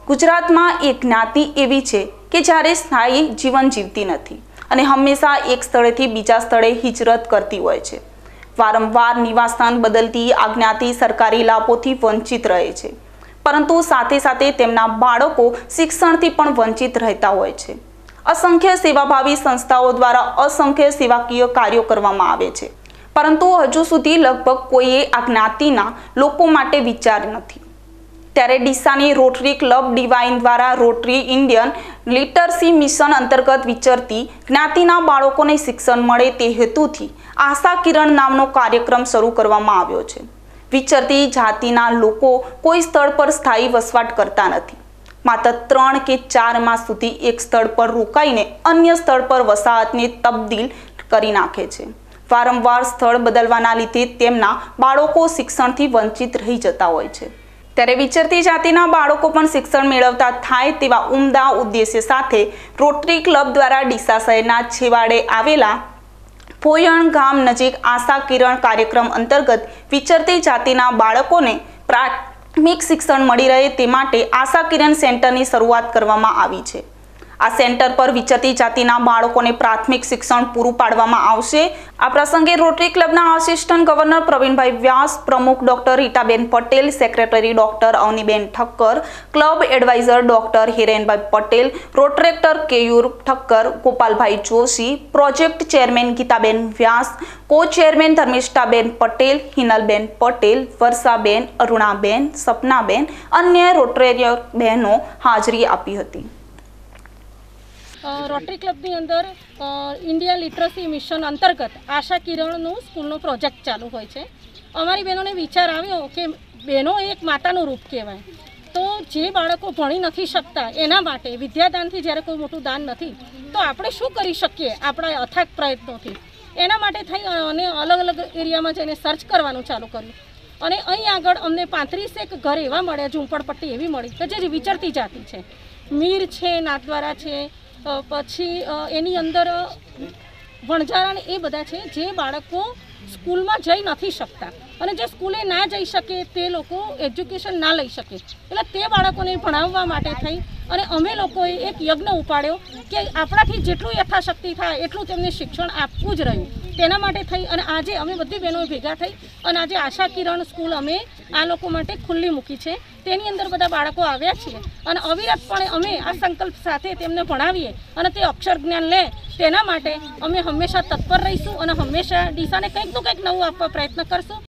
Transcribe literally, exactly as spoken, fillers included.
ગુજરાતમાં એક જ્ઞાતિ એવી છે કે જ્યારે સ્થાયી જીવન જીવતી નથી અને હંમેશા એક સ્થળેથી બીજા સ્થળે હિજરત કરતી હોય છે। વારંવાર નિવાસસ્થાન બદલતી આ જ્ઞાતિ સરકારી લાભોથી વંચિત રહે છે, પરંતુ સાથે સાથે તેમના બાળકો શિક્ષણથી પણ વંચિત રહેતા હોય છે। असंख्य सेवाभावी संस्थाओं द्वारा असंख्य सेवाकीय कार्यों करवामां आवे छे, परंतु हजू सुधी लगभग कोईए आ ज्ञातिना लोको माटे विचार नथी। त्यारे डीसानी रोटरी क्लब डिवाइन द्वारा रोटरी इंडियन लिटरसी मिशन अंतर्गत विचरती ज्ञातिना बाळकोने शिक्षण मळे ते हेतुथी आशा किरण नामनो कार्यक्रम शरू करवामां आव्यो छे। विचरती जातिना लोको कोई स्थळ पर स्थायी वसवाट करता नथी, मात्र त्रण के चार मास सुधी एक स्थळ पर रोकाईने अन्य स्थळ पर वसाहतने तब्दील करी नाखे छे। वारंवार स्थळ बदलवाना लीधे तेमना बाळको शिक्षणथी वंचित रही जता होय छे। त्यारे विचरती जातिना बाळको पण शिक्षण मेळवता थाय तेवा उमदा उद्देश्य साथे रोटरी क्लब द्वारा डीसा शहेरना छेवाड़े आवेला पोयण गाम नजीक आशा किरण कार्यक्रम अंतर्गत विचरती जातिना बाळकोने प्राथमिक शिक्षण मળી રહે તે માટે આશા કિરણ સેન્ટરની શરૂઆત કરવામાં આવી છે। આ સેન્ટર પર વિચરતી જાતિના બાળકોને પ્રાથમિક શિક્ષણ પૂરું પાડવામાં આવશે। આ પ્રસંગે રોટરી ક્લબના આસિસ્ટન્ટ ગવર્નર પ્રવીણભાઈ વ્યાસ, પ્રમુખ doctor Ritaben Patel, secretary doctor Avniben Thakkar, club adviser doctor Hirenbhai Patel, Rotaractor Keyur Thakkar, Gopalbhai Joshi, project chairman Gitaben Vyas, co chairman Dharmishthaben Patel, Hinalben Patel, Varshaben, Arunaben, Sapnaben, અન્ય રોટરેરિયર બહેનો હાજરી આપી હતી। रोटरी क्लबनी अंदर इंडिया लिटरसी मिशन अंतर्गत आशा किरणनु स्कूलनो प्रोजेक्ट चालू होय छे। अमारी बहनोने विचार आव्यो के बहनों एक मातानुं रूप कहेवाय, तो जे बाळको भणी नथी शकता एना माटे विद्यादानथी ज्यारे कोई मोटुं दान नथी तो आपणे शुं करी शकीए आपणा अथाक प्रयत्नोथी एना माटे थई अने अलग अलग एरियामां जईने सर्च करवानुं चालू कर्युं અને અહીં આગળ અમને પાંત્રીસ એક ઘર એવા મળ્યા, ઝૂંપડપટ્ટી એવી મળી કે જે વિચરતી જાતિ છે। મીર છે, નાથદ્વારા છે, પછી એની અંદર વણઝારા ને એ બધા છે જે બાળકો સ્કૂલમાં જઈ નથી શકતા અને જે સ્કૂલે ના જઈ શકે તે લોકો એજ્યુકેશન ના લઈ શકે, એટલે તે બાળકોને ભણાવવા માટે થઈ અને અમે લોકોએ એક યજ્ઞ ઉપાડ્યો કે આપણાથી જેટલું યથાશક્તિ થાય એટલું તેમને શિક્ષણ આપવું જ રહ્યું। તેના માટે થઈ અને આજે અમે બધી બહેનો ભેગા થઈ અને આજે આશા કિરણ સ્કૂલ અમે આ લોકો માટે ખુલ્લી મૂકી છે। તેની અંદર બધા બાળકો આવ્યા છીએ અને અવિરતપણે અમે આ સંકલ્પ સાથે તેમને ભણાવીએ અને તે અક્ષર જ્ઞાન લે તેના માટે અમે હંમેશા તત્પર રહીશું અને હંમેશા ડીસાને કંઈક તો કંઈક નવું આપવા પ્રયત્ન કરશું।